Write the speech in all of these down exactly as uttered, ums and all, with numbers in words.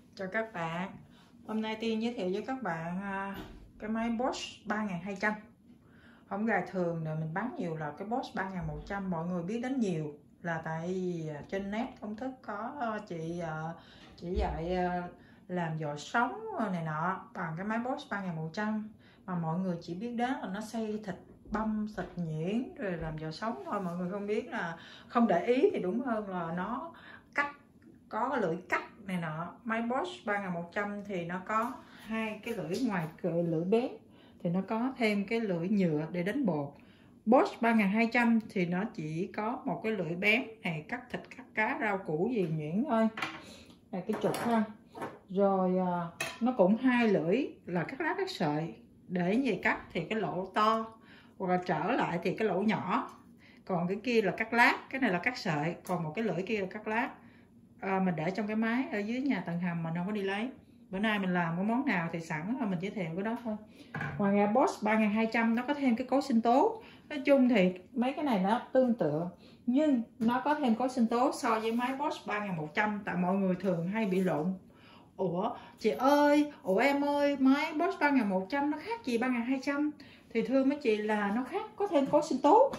Chào các bạn. Hôm nay Tiên giới thiệu với các bạn cái máy Bosch ba nghìn hai trăm. Không gài thường là mình bán nhiều là cái Bosch ba nghìn một trăm mọi người biết đến nhiều, là tại vì trên net công thức có chị chỉ dạy làm giò sống này nọ bằng cái máy Bosch ba nghìn một trăm, mà mọi người chỉ biết đến là nó xay thịt băm thịt nhuyễn rồi làm giò sống thôi. Mọi người không biết là không để ý thì đúng hơn là nó cắt, có cái lưỡi cắt này nọ. Máy Bosch ba nghìn một trăm thì nó có hai cái lưỡi, ngoài lưỡi bén thì nó có thêm cái lưỡi nhựa để đánh bột. Bosch ba nghìn hai trăm thì nó chỉ có một cái lưỡi bén này, cắt thịt cắt cá rau củ gì nhuyễn thôi, là cái trục thôi. Rồi nó cũng hai lưỡi là cắt lá cắt sợi, để gì cắt thì cái lỗ to, hoặc là trở lại thì cái lỗ nhỏ. Còn cái kia là cắt lát, cái này là cắt sợi, còn một cái lưỡi kia là cắt lát. À, mình để trong cái máy ở dưới nhà tầng hầm, mình không có đi lấy. Bữa nay mình làm cái món nào thì sẵn mình giới thiệu cái đó thôi. Ngoài ra Bosch ba nghìn hai trăm nó có thêm cái cối sinh tố. Nói chung thì mấy cái này nó tương tự, nhưng nó có thêm cối sinh tố so với máy Bosch ba nghìn một trăm. Tại mọi người thường hay bị lộn. Ủa chị ơi, ủa em ơi, máy Bosch ba nghìn một trăm nó khác gì ba nghìn hai trăm? Thì thưa mấy chị là nó khác, có thêm cối sinh tố.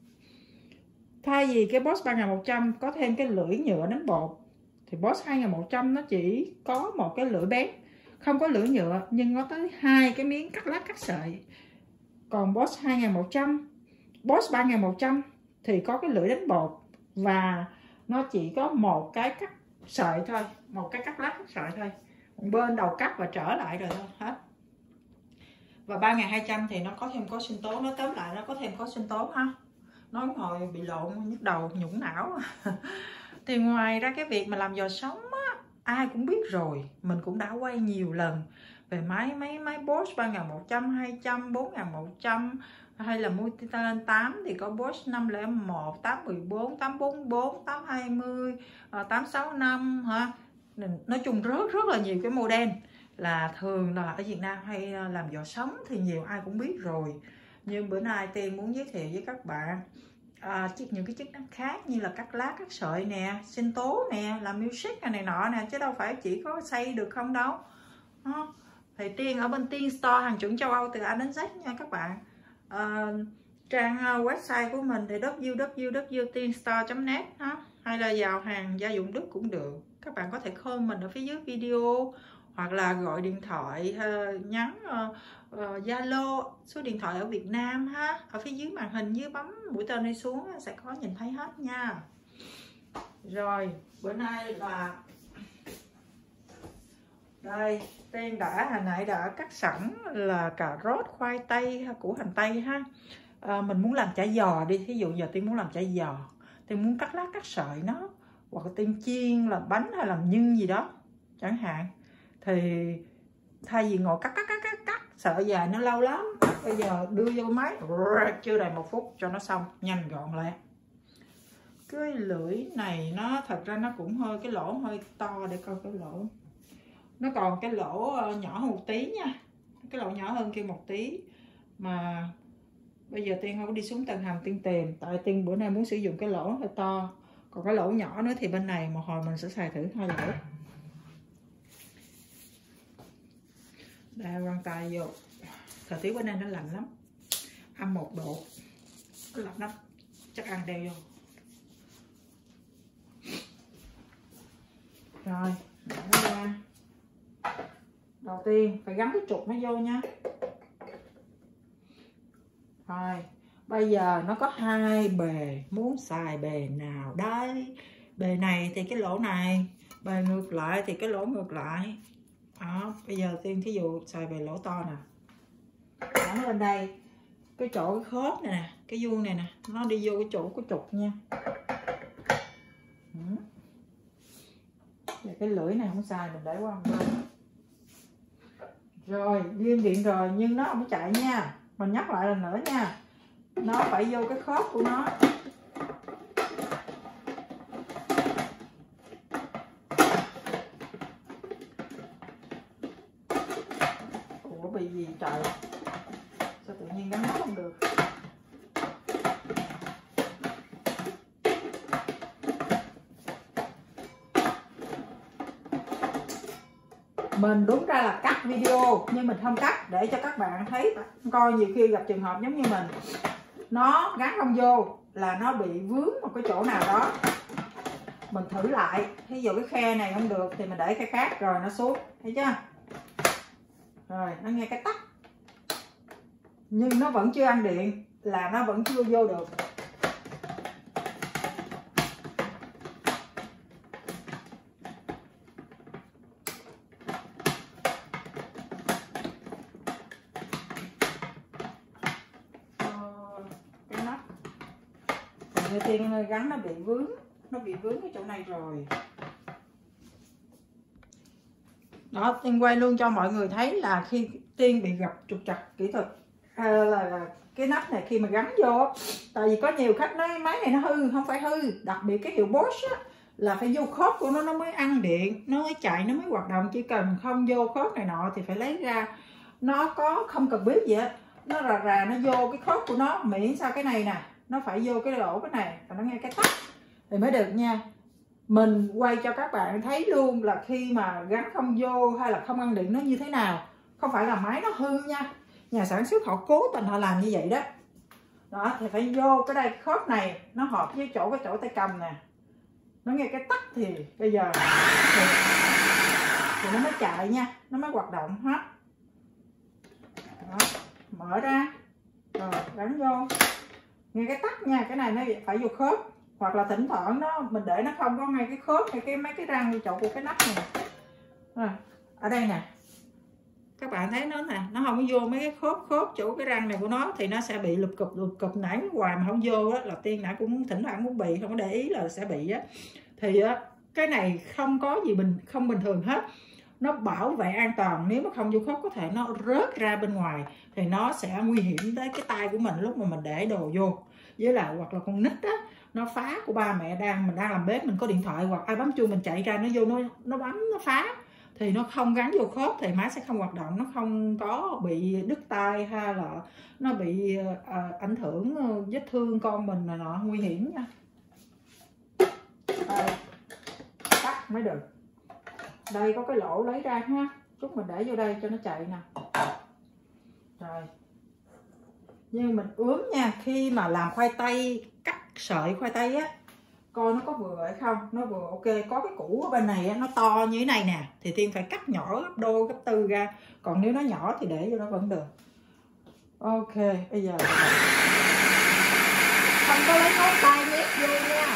Thay vì cái Bosch ba nghìn một trăm có thêm cái lưỡi nhựa đánh bột, thì Bosch hai nghìn một trăm nó chỉ có một cái lưỡi bén, không có lưỡi nhựa, nhưng nó tới hai cái miếng cắt lát cắt sợi. Còn Bosch hai nghìn một trăm, Bosch ba nghìn một trăm thì có cái lưỡi đánh bột và nó chỉ có một cái cắt sợi thôi, một cái cắt lát cắt sợi thôi, bên đầu cắt và trở lại rồi thôi, hết. Và ba nghìn hai trăm thì nó có thêm cối sinh tố. Nó tóm lại nó có thêm cối sinh tố ha. Nói ngồi bị lộn nhức đầu nhũng não. Thì ngoài ra cái việc mà làm giò sống á, ai cũng biết rồi, mình cũng đã quay nhiều lần về máy máy máy Bosch ba nghìn một trăm, hai trăm, bốn nghìn một trăm, hay là multi-talent tám thì có Bosch năm không một, tám một bốn, tám bốn bốn, tám hai mươi, tám sáu năm ha. Nói chung rất rất là nhiều cái model, là thường là ở Việt Nam hay làm giò sống thì nhiều ai cũng biết rồi. Nhưng bữa nay Tiên muốn giới thiệu với các bạn à, những cái chức năng khác như là cắt lá cắt sợi nè, sinh tố nè, làm music này, này nọ nè, chứ đâu phải chỉ có xây được không đâu. Đó. Thì Tiên ở bên Tiên Store, hàng chuẩn châu Âu từ A đến Z nha các bạn. À, trang website của mình thì w w w chấm tienstore chấm net đó, hay là vào hàng gia dụng Đức cũng được. Các bạn có thể comment ở phía dưới video, hoặc là gọi điện thoại, uh, nhắn Zalo, uh, uh, số điện thoại ở Việt Nam ha. Ở phía dưới màn hình, dưới bấm mũi tên đi xuống sẽ có nhìn thấy hết nha. Rồi bữa nay là đây, Tiên đã hồi nãy đã cắt sẵn là cà rốt, khoai tây, củ hành tây ha. À, mình muốn làm chả giò đi, thí dụ giờ Tiên muốn làm chả giò, Tiên muốn cắt lát cắt sợi nó, hoặc là Tiên chiên làm bánh hay làm nhân gì đó chẳng hạn, thì thay vì ngồi cắt cắt cắt cắt cắt sợ dài nó lâu lắm, bây giờ đưa vô máy chưa đầy một phút cho nó xong, nhanh gọn lẹ. Cái lưỡi này nó thật ra nó cũng hơi, cái lỗ hơi to, để coi cái lỗ, nó còn cái lỗ nhỏ hơn một tí nha, cái lỗ nhỏ hơn kia một tí, mà bây giờ Tiên không có đi xuống tầng hầm Tiên tìm, tại Tiên bữa nay muốn sử dụng cái lỗ hơi to. Còn cái lỗ nhỏ nữa thì bên này một hồi mình sẽ xài thử hai lỗ. Đây, quăng tay vô. Thời tiết bên đây nó lạnh lắm, âm một độ, nó lạnh lắm, chắc ăn đeo vô. Rồi, mở ra. Đầu tiên phải gắn cái trục nó vô nha. Rồi, bây giờ nó có hai bề, muốn xài bề nào đây? Bề này thì cái lỗ này, bề ngược lại thì cái lỗ ngược lại. Đó, bây giờ Tiên thí dụ xài bề lỗ to nè, nó lên đây, cái chỗ cái khớp này nè, cái vuông này nè, nó đi vô cái chỗ của trục nha. Và cái lưỡi này không xài, mình để qua một bên. Rồi, ghim điện rồi, nhưng nó không chạy nha. Mình nhắc lại lần nữa nha, nó phải vô cái khớp của nó. Ủa bị gì trời, sao tự nhiên gắn nó không được. mình đúng ra là cắt video nhưng mình không cắt để cho các bạn thấy coi, nhiều khi gặp trường hợp giống như mình nó gắn không vô là nó bị vướng một cái chỗ nào đó, mình thử lại, ví dụ cái khe này không được thì mình để khe khác rồi nó xuống, thấy chưa? Rồi nó nghe cái tắt nhưng nó vẫn chưa ăn điện, là nó vẫn chưa vô được. Cái nắp như Tiên gắn nó bị vướng, nó bị vướng cái chỗ này rồi. Đó, Tiên quay luôn cho mọi người thấy là khi Tiên bị gặp trục trặc kỹ thuật à, là, là cái nắp này khi mà gắn vô, tại vì có nhiều khách nói máy này nó hư, không phải hư, đặc biệt cái hiệu Bosch á, là phải vô khớp của nó nó mới ăn điện, nó mới chạy, nó mới hoạt động. Chỉ cần không vô khớp này nọ thì phải lấy ra, nó có không cần biết gì hết, nó rà rà nó vô cái khớp của nó, miễn sao cái này nè nó phải vô cái lỗ cái này và nó nghe cái tắt thì mới được nha. Mình quay cho các bạn thấy luôn là khi mà gắn không vô hay là không ăn điện nó như thế nào, không phải là máy nó hư nha, nhà sản xuất họ cố tình họ làm như vậy đó. Đó thì phải vô cái đây, cái khớp này nó hợp với chỗ cái chỗ tay cầm nè, nó nghe cái tắt thì bây giờ thì, thì nó mới chạy nha, nó mới hoạt động hết. Đó, mở ra rồi gắn vô, nghe cái tắt nha, cái này nó phải vô khớp, hoặc là thỉnh thoảng nó mình để nó không có ngay cái khớp hay cái mấy cái răng chỗ của cái nắp này. Rồi, ở đây nè các bạn thấy nó nè, nó không có vô mấy cái khớp khớp chỗ cái răng này của nó thì nó sẽ bị lụp cụp lụp cụp, nãy hoài mà không vô á, là Tiên nãy cũng thỉnh thoảng cũng bị, không có để ý là sẽ bị á. Thì á cái này không có gì bình không bình thường hết, nó bảo vệ an toàn, nếu mà không vô khớp có thể nó rớt ra bên ngoài thì nó sẽ nguy hiểm tới cái tay của mình lúc mà mình để đồ vô. Với lại hoặc là con nít á, nó phá của ba mẹ đang mình đang làm bếp, mình có điện thoại hoặc ai bấm chuông mình chạy ra nó vô nó nó bấm nó phá thì nó không gắn vô khớp thì máy sẽ không hoạt động, nó không có bị đứt tay hay là nó bị à, ảnh hưởng vết thương con mình là nọ, nguy hiểm nha. Đây, tắt mới được. Đây có cái lỗ lấy ra ha, chút mình để vô đây cho nó chạy nè. Rồi nhưng mình ướm nha, khi mà làm khoai tây, cắt sợi khoai tây á, coi nó có vừa hay không, nó vừa ok. Có cái củ ở bên này á, nó to như thế này nè thì Tiên phải cắt nhỏ gấp đôi gấp tư ra, còn nếu nó nhỏ thì để vô nó vẫn được. Ok, bây giờ không có lấy ngón tay nhét vô nha.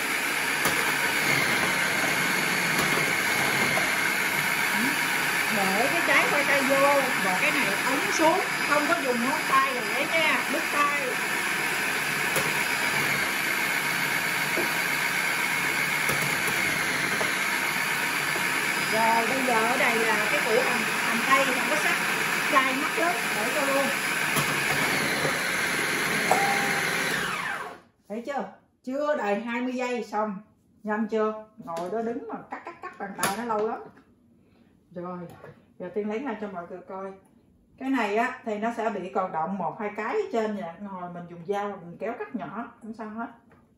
Để cái trái khoai tây vô và cái này ấn xuống, không có dùng ngón tay để nha, đứt tay. Rồi bây giờ ở đây là cái củ hành, hành tây không có sắc, dai mắt lắm, để cho luôn. Thấy chưa? Chưa đầy hai mươi giây xong, nhanh chưa? Ngồi đó đứng mà cắt cắt cắt bàn tay nó lâu lắm. Rồi, giờ Tiên lấy ra cho mọi người coi. Cái này á thì nó sẽ bị còn động một hai cái ở trên vậy, ngồi mình dùng dao mình kéo cắt nhỏ không sao hết.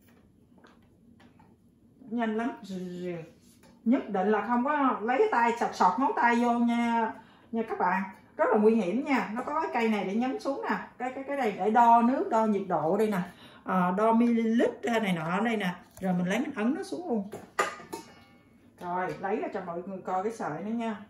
Nhanh lắm. Nhất định là không có lấy cái tay sọt sọt ngón tay vô nha nha các bạn, rất là nguy hiểm nha. Nó có cái cây này để nhấn xuống nè, cái cái cái này để đo nước, đo nhiệt độ đây nè, à, đo ml này nọ đây nè, rồi mình lấy mình ấn nó xuống luôn. Rồi lấy ra cho mọi người coi cái sợi nữa nha.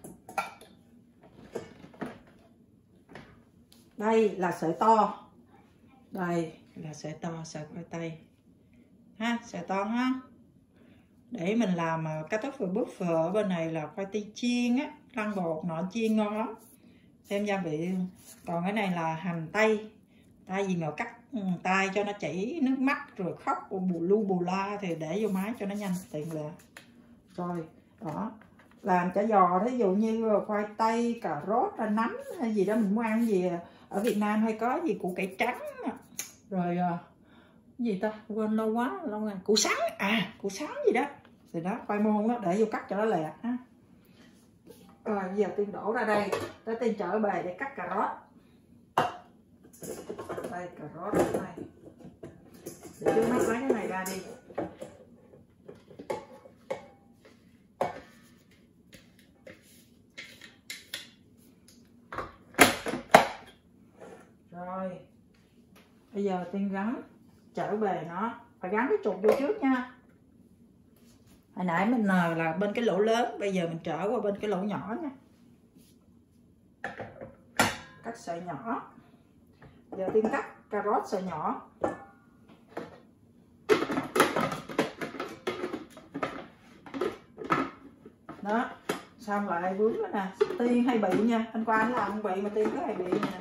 Đây là sợi to, đây là sợi to, sợi khoai tây ha, sợi to ha, để mình làm kartoffel buffer. Ở bên này là khoai tây chiên á, lăn bột nọ chiên ngon lắm, thêm gia vị. Còn cái này là hành tây, tay gì mà cắt tay cho nó chảy nước mắt rồi khóc bù lu bù la thì để vô máy cho nó nhanh tiện lợi. Rồi đó, làm chả giò, thí dụ như khoai tây, cà rốt, nấm hay gì đó mình muốn ăn gì ở Việt Nam hay có gì củ cải trắng rồi gì ta quên lâu quá lâu rồi, củ sắn à củ sắn gì đó thì đó, khoai môn đó để vô cắt cho nó lẹ ha. Rồi giờ Tiên đổ ra đây, tới Tiên trở bề để cắt cà rốt. Đây cà rốt này, để trước mắt lấy cái này ra đi. bây giờ Tiên gắn trở về nó, phải gắn cái trục vô trước nha. Hồi nãy mình là bên cái lỗ lớn, bây giờ mình trở qua bên cái lỗ nhỏ nha. Cắt sợi nhỏ. Giờ Tiên cắt cà rốt sợi nhỏ. Đó, xong lại vướng nữa nè. Tiên hay bị nha, anh qua anh làm không bị mà Tiên có hay bị nè.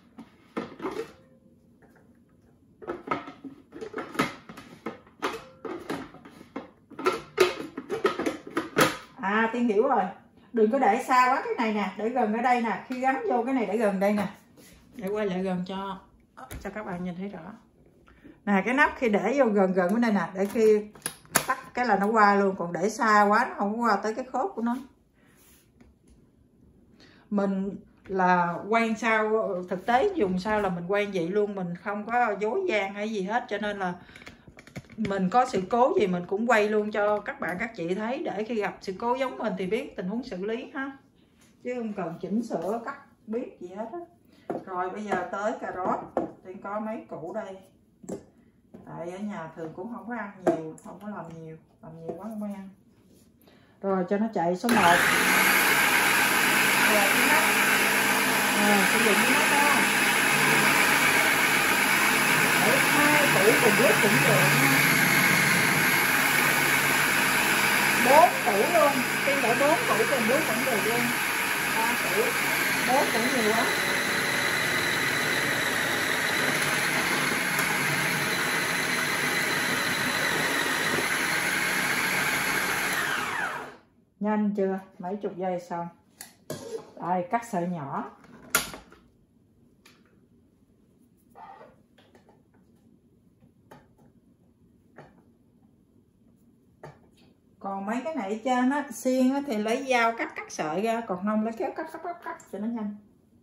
À, Tiên hiểu rồi, đừng có để xa quá cái này nè, để gần ở đây nè, khi gắn vô cái này để gần đây nè, để quay lại gần cho cho các bạn nhìn thấy rõ nè. Cái nắp khi để vô gần gần ở đây nè, để khi tắt cái là nó qua luôn, còn để xa quá nó không qua tới cái khớp của nó. Mình là quen sao, thực tế dùng sao là mình quen vậy luôn, mình không có dối gian hay gì hết, cho nên là mình có sự cố gì mình cũng quay luôn cho các bạn các chị thấy, để khi gặp sự cố giống mình thì biết tình huống xử lý ha, chứ không cần chỉnh sửa cắt biết gì hết á. Rồi bây giờ tới cà rốt, Tiên có mấy củ đây, tại ở nhà thường cũng không có ăn nhiều, không có làm nhiều, làm nhiều quá không có ăn. Rồi cho nó chạy số một. Rồi cái nắp, rồi sử dụng cái nắp đó để hai củ cùng lúc cũng được nha. Bốn củ luôn, Tiên để bốn củ cùng lúc cũng được luôn. Ba củ, bốn củ nhiều quá. Nhanh chưa? Mấy chục giây xong. Đây, cắt sợi nhỏ. Còn mấy cái này ở trên á, xiên á, thì lấy dao cắt cắt sợi ra, còn không lấy kéo cắt cắt cắt cắt cho nó nhanh.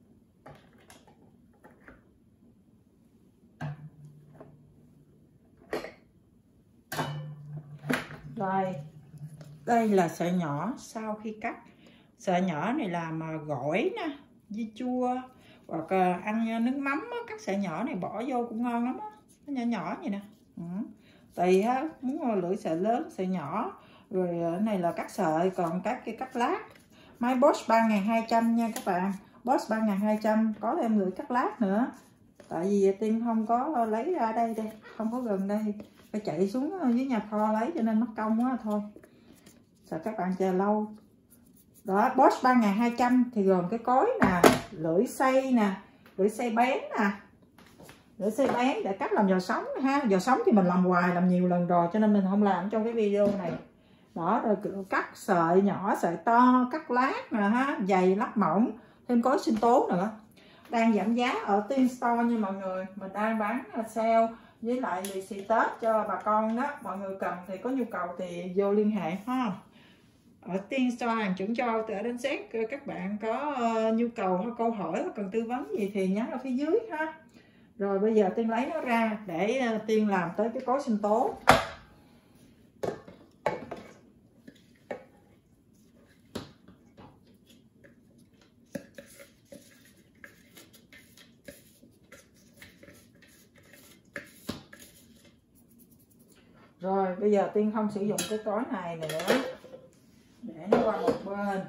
Rồi, đây là sợi nhỏ sau khi cắt. Sợi nhỏ này làm gỏi nè, dưa chua, hoặc ăn nước mắm á, cắt sợi nhỏ này bỏ vô cũng ngon lắm á, nó nhỏ nhỏ vậy nè. Ừ. Tùy ha, muốn lưỡi sợi lớn, sợi nhỏ. Rồi cái này là cắt sợi, còn các cái cắt lát. Máy Bosch ba nghìn hai trăm nha các bạn. Bosch ba nghìn hai trăm có thêm lưỡi cắt lát nữa. Tại vì Tiên không có lấy ra đây đây, không có gần đây, phải chạy xuống dưới nhà kho lấy cho nên mất công quá thôi. Sợ các bạn chờ lâu. Đó, Bosch ba nghìn hai trăm thì gồm cái cối nè, lưỡi xay nè, lưỡi xay bén nè, lưỡi xay bén để cắt làm giò sống ha. Giò sống thì mình làm hoài, làm nhiều lần rồi cho nên mình không làm trong cái video này. Đó, rồi cắt sợi nhỏ, sợi to, cắt lát nè ha, dày lát mỏng, thêm cối sinh tố nữa. Đang giảm giá ở Tiên Store nha mọi người, mình đang bán sale với lại lì xì Tết cho bà con đó. Mọi người cần thì có nhu cầu thì vô liên hệ ha. Ở Tiên Store hàng chuẩn cho từ đến xét, các bạn có nhu cầu hay câu hỏi hay cần tư vấn gì thì nhắn ở phía dưới ha. Rồi bây giờ Tiên lấy nó ra để Tiên làm tới cái cối sinh tố. Rồi bây giờ Tiên không sử dụng cái cối này nữa, để nó qua một bên,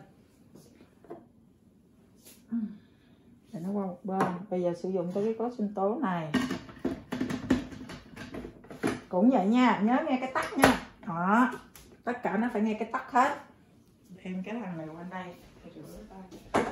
để nó qua một bên. Bây giờ sử dụng tới cái cối sinh tố này cũng vậy nha, nhớ nghe cái tắt nha. Đó, tất cả nó phải nghe cái tắt hết. Đem cái thằng này qua đây để rửa tay.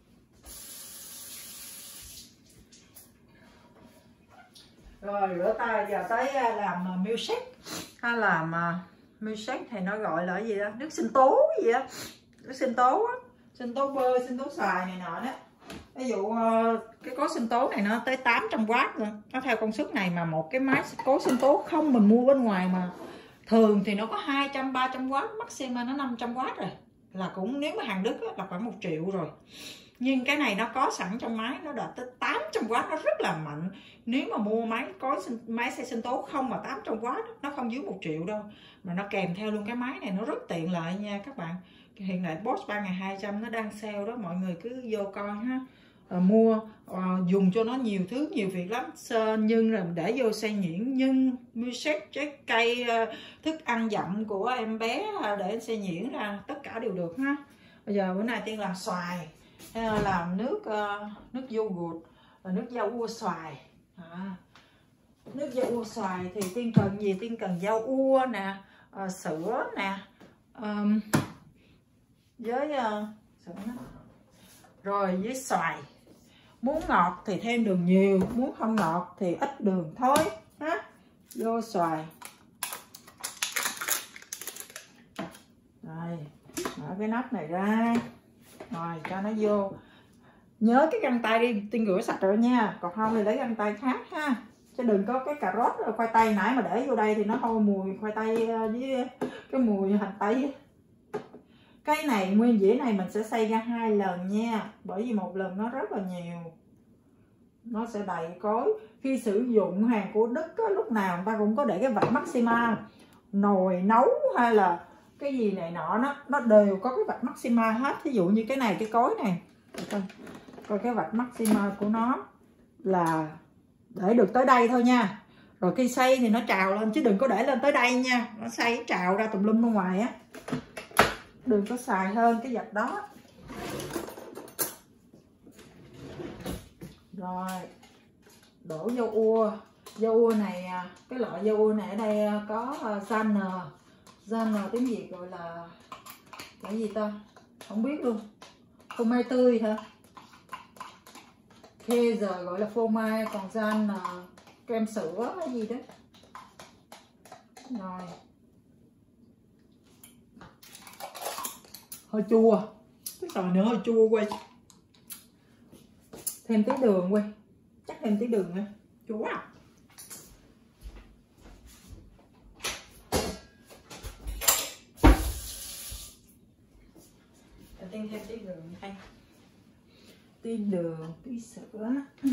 Rồi rửa tay, giờ tới làm milkshake. Hay làm milkshake thì nó gọi là gì đó, nước sinh tố gì đó, nước sinh tố á, sinh tố bơ, sinh tố xoài này nọ đó. Ví dụ cái cối sinh tố này nó tới tám trăm oát rồi, nó theo công suất này, mà một cái máy cối sinh tố không mình mua bên ngoài mà thường thì nó có hai trăm ba trăm oát, maximum nó năm trăm oát rồi, là cũng nếu mà hàng Đức là khoảng một triệu rồi. Nhưng cái này nó có sẵn trong máy, nó đạt tới tám trăm oát, nó rất là mạnh. Nếu mà mua máy cối máy xay sinh tố không mà tám trăm oát, nó không dưới một triệu đâu, mà nó kèm theo luôn cái máy này, nó rất tiện lợi nha các bạn. Hiện tại Bosch ba nghìn hai trăm nó đang sale đó, mọi người cứ vô coi ha. à, mua à, dùng cho nó nhiều thứ nhiều việc lắm. Nhưng là để vô xay nhuyễn, nhưng milkshake, trái cây, à, thức ăn dặm của em bé à, để xay nhuyễn ra tất cả đều được ha. Bây giờ bữa nay Tiên làm xoài, à, làm nước à, nước yoghurt, nước rau ua xoài. À, nước rau ua xoài thì Tiên cần gì? Tiên cần rau ua nè, à, sữa nè, um, với uh, sữa đó. Rồi với xoài. Muốn ngọt thì thêm đường nhiều, muốn không ngọt thì ít đường thôi ha. Vô xoài. Rồi, mở cái nắp này ra. Rồi cho nó vô. Nhớ cái găng tay đi, Tiên rửa sạch rồi nha. Còn không thì lấy găng tay khác ha. Chứ đừng có cái cà rốt rồi khoai tây nãy mà để vô đây thì nó hôi mùi khoai tây với cái mùi hành tây. Cái này nguyên dĩa này mình sẽ xay ra hai lần nha, bởi vì một lần nó rất là nhiều, nó sẽ đầy cối. Khi sử dụng hàng của Đức á, lúc nào người ta cũng có để cái vạch Maxima, nồi nấu hay là cái gì này nọ nó nó đều có cái vạch Maxima hết. Ví dụ như cái này, cái cối này, coi, coi cái vạch Maxima của nó là để được tới đây thôi nha. Rồi khi xay thì nó trào lên, chứ đừng có để lên tới đây nha, nó xay trào ra tùm lum bên ngoài á. Đừng có xài hơn cái vạch đó. Rồi đổ dâu ua. Dâu ua này, cái loại dâu ua này ở đây có Zanner. Zanner tiếng Việt gọi là cái gì ta, không biết luôn. Phô mai tươi hả? Kê giờ gọi là phô mai, còn Zanner kem sữa cái gì đó. Rồi hơi chua, cái tỏi nữa hơi chua quay. Thêm tí đường quay, chắc thêm tí đường nữa, chua quá. Tiên thêm tí đường đây, tí đường, tí sữa.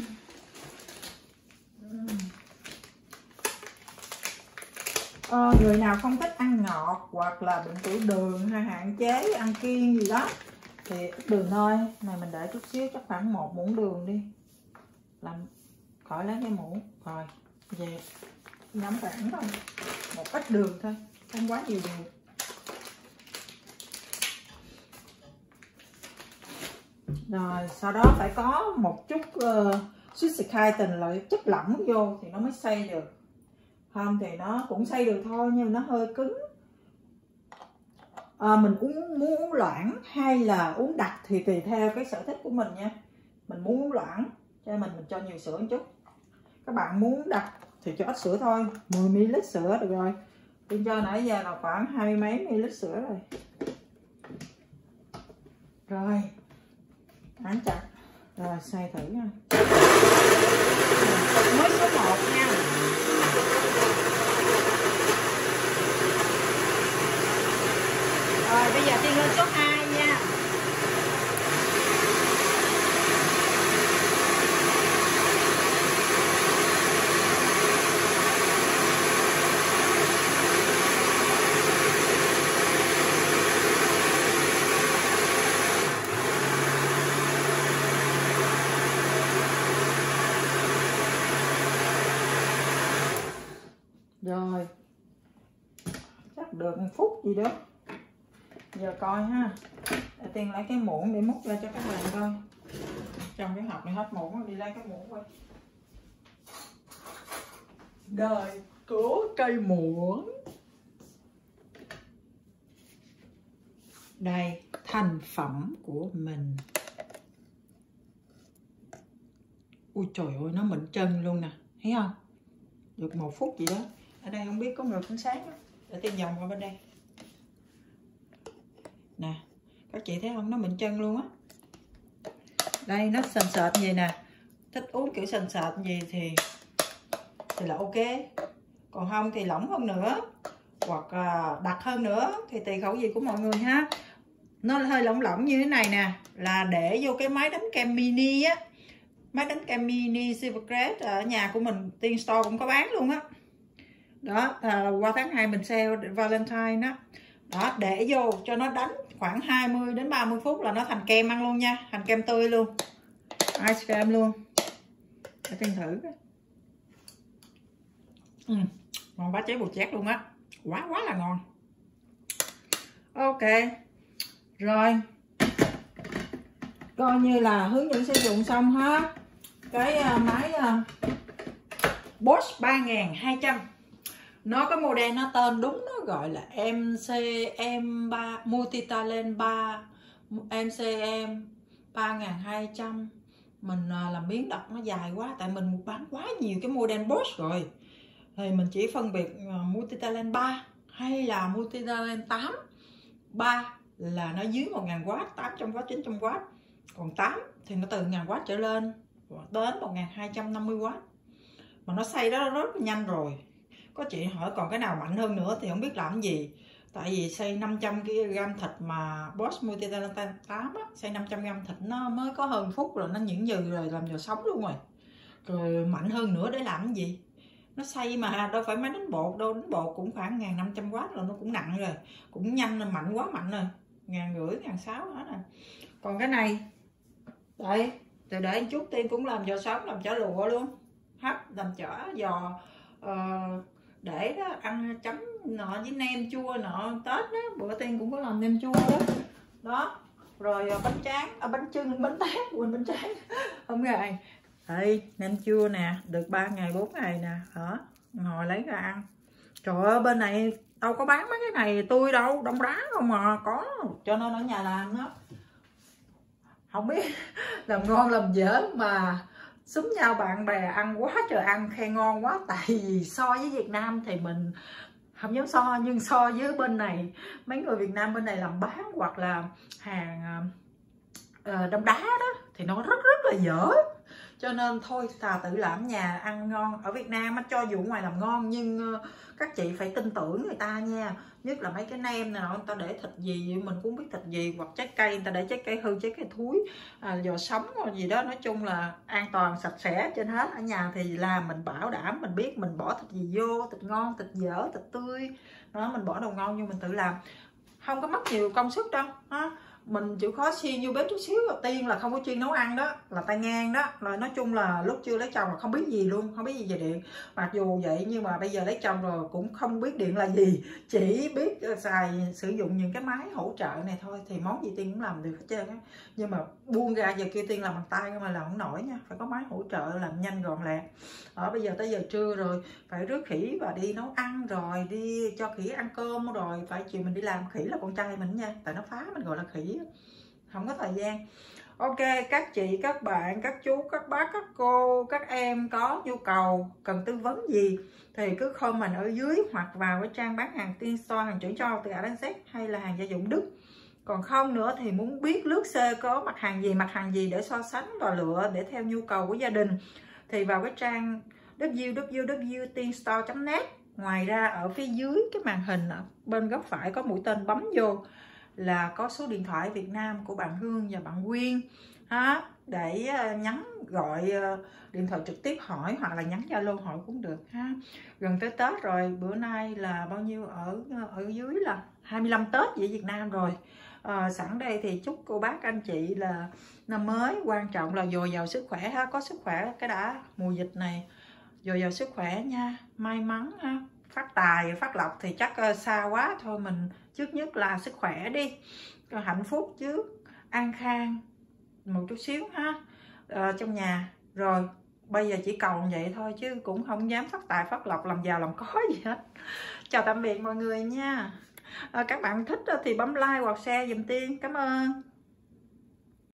Ờ, người nào không thích ăn ngọt hoặc là bệnh tiểu đường hay hạn chế ăn kiêng gì đó thì ít đường thôi. Này mình để chút xíu, chắc khoảng một muỗng đường đi, làm khỏi lấy cái muỗng. Rồi về nắm khoảng thôi, một ít đường thôi, không quá nhiều đường. Rồi sau đó phải có một chút uh, sweet Kitten là chất lỏng vô thì nó mới xay được. Không thì nó cũng xay được thôi, nhưng nó hơi cứng. À, mình uống muốn uống loãng hay là uống đặc thì tùy theo cái sở thích của mình nha. Mình muốn uống loãng cho mình mình cho nhiều sữa một chút. Các bạn muốn đặc thì cho ít sữa thôi, mười mi li lít sữa được rồi. Tôi cho nãy giờ là khoảng hai mươi mấy mi li lít sữa rồi. Rồi án chặt. Rồi xay thử nha. Mới số một nha. Rồi bây giờ Tiên lên số hai nha. Rồi chắc được một phút gì đó. Giờ coi ha. Để Tiên lấy cái muỗng để múc ra cho các bạn coi. Trong cái hộp này hết muỗng, đi lấy cái muỗng coi. Đời của cây muỗng. Đây, thành phẩm của mình. Ui trời ơi, nó mịn chân luôn nè, thấy không? Được một phút gì đó. Ở đây không biết có người ánh sáng đó. Để Tiên vòng qua bên đây. Nè, các chị thấy không, nó mịn chân luôn á. Đây nó sền sệt như vậy nè. Thích uống kiểu sền sệt gì thì thì là ok. Còn không thì lỏng hơn nữa hoặc đặc hơn nữa thì tùy khẩu vị của mọi người ha. Nó hơi lỏng lỏng như thế này nè là để vô cái máy đánh kem mini á. Máy đánh kem mini Silvercrest ở nhà của mình, Tiên Store cũng có bán luôn á. Đó, à, qua tháng hai mình sale Valentine đó. Đó, để vô cho nó đánh khoảng hai mươi đến ba mươi phút là nó thành kem ăn luôn nha, thành kem tươi luôn. ice cream luôn. Để Tiên thử. Ừ, ngon bá cháy bột chét luôn á, quá quá là ngon. Ok rồi, coi như là hướng dẫn sử dụng xong ha. Cái uh, máy uh, Bosch ba nghìn hai trăm, nó có model, nó tên đúng nó gọi là em xê em ba Multitalent ba em xê em ba nghìn hai trăm. Mình uh, làm biến đọc nó dài quá, tại mình bán quá nhiều cái model Bosch rồi, thì mình chỉ phân biệt uh, Multitalent ba hay là Multitalent tám. Ba là nó dưới một nghìn oát, tám trăm oát, chín trăm oát, còn tám thì nó từ một nghìn oát trở lên đến một nghìn hai trăm năm mươi oát, mà nó xay đó rất nhanh rồi. Có chị hỏi còn cái nào mạnh hơn nữa thì không biết làm gì, tại vì xay năm trăm ki lô gam thịt mà Bosch Multitalent tám á, xay năm trăm gam thịt nó mới có hơn phút rồi nó nhuyễn nhừ rồi, làm giò sống luôn rồi. Rồi mạnh hơn nữa để làm cái gì, nó xay mà đâu phải máy đánh bột đâu, đánh bột cũng khoảng một nghìn năm trăm oát rồi, nó cũng nặng rồi, cũng nhanh rồi, mạnh quá mạnh rồi, một nghìn rưỡi, một nghìn sáu trăm hết rồi. Còn cái này đây, từ để chút Tiên cũng làm giò sống, làm chả lụa luôn, hấp làm chả giò uh, để đó ăn chấm nọ với nem chua nọ Tết đó, bữa Tiên cũng có làm nem chua đó. Đó, rồi bánh tráng, à, bánh chưng, bánh tét, quên bánh tráng không ngày. Đây, nem chua nè, được ba ngày, bốn ngày nè, đó, ngồi lấy ra ăn. Trời ơi, bên này đâu có bán mấy cái này tươi đâu, đông đá không mà có, cho nên ở nhà làm đó. Không biết làm ngon làm dở mà xúm nhau bạn bè ăn quá trời ăn, khen ngon quá. Tại vì so với Việt Nam thì mình không dám so, nhưng so với bên này, mấy người Việt Nam bên này làm bán hoặc là hàng uh, đông đá đó thì nó rất rất là dở. Cho nên thôi thà tự làm nhà ăn ngon. Ở Việt Nam á, cho dù ngoài làm ngon nhưng uh, các chị phải tin tưởng người ta nha. Nhất là mấy cái nem nào người ta để thịt gì mình cũng biết thịt gì, hoặc trái cây người ta để trái cây hư, trái cây thúi, à, giò sống gì đó, nói chung là an toàn sạch sẽ trên hết. Ở nhà thì làm mình bảo đảm, mình biết mình bỏ thịt gì vô, thịt ngon, thịt dở, thịt tươi đó, mình bỏ đồ ngon nhưng mình tự làm không có mất nhiều công sức đâu ha. Mình chịu khó xiên vô bếp chút xíu. Tiên là không có chuyên nấu ăn đó, là tay ngang đó. Rồi nói chung là lúc chưa lấy chồng là không biết gì luôn, không biết gì về điện. Mặc dù vậy nhưng mà bây giờ lấy chồng rồi cũng không biết điện là gì, chỉ biết xài sử dụng những cái máy hỗ trợ này thôi, thì món gì Tiên cũng làm được hết trơn á. Nhưng mà buông ra giờ kêu Tiên làm bằng tay mà làm không nổi nha, phải có máy hỗ trợ làm nhanh gọn lẹ. Ở bây giờ tới giờ trưa rồi, phải rước khỉ và đi nấu ăn, rồi đi cho khỉ ăn cơm, rồi phải chiều mình đi làm. Khỉ là con trai mình nha, tại nó phá mình gọi là khỉ, không có thời gian. Ok, các chị, các bạn, các chú, các bác, các cô, các em có nhu cầu cần tư vấn gì thì cứ comment ở dưới, hoặc vào cái trang bán hàng Tiên Store, hàng chuẩn cho từ A đến Z hay là hàng gia dụng Đức. Còn không nữa thì muốn biết lướt C có mặt hàng gì, mặt hàng gì để so sánh và lựa để theo nhu cầu của gia đình thì vào cái trang w w w tiên store chấm net. Ngoài ra ở phía dưới cái màn hình ở bên góc phải có mũi tên, bấm vô là có số điện thoại Việt Nam của bạn Hương và bạn Quyên ha, để nhắn gọi điện thoại trực tiếp hỏi, hoặc là nhắn Zalo hỏi cũng được ha. Gần tới Tết rồi, bữa nay là bao nhiêu, ở ở dưới là hai mươi lăm Tết vậy Việt Nam rồi. À, sẵn đây thì chúc cô bác anh chị là năm mới, quan trọng là dồi dào sức khỏe ha, có sức khỏe cái đã, mùa dịch này dồi dào sức khỏe nha, may mắn ha, phát tài phát lộc thì chắc uh, xa quá thôi, mình trước nhất là sức khỏe đi, hạnh phúc trước, an khang một chút xíu ha, uh, trong nhà. Rồi bây giờ chỉ cầu vậy thôi chứ cũng không dám phát tài phát lộc, làm giàu làm có gì hết. Chào tạm biệt mọi người nha. À, các bạn thích thì bấm like hoặc share giùm Tiên, cảm ơn.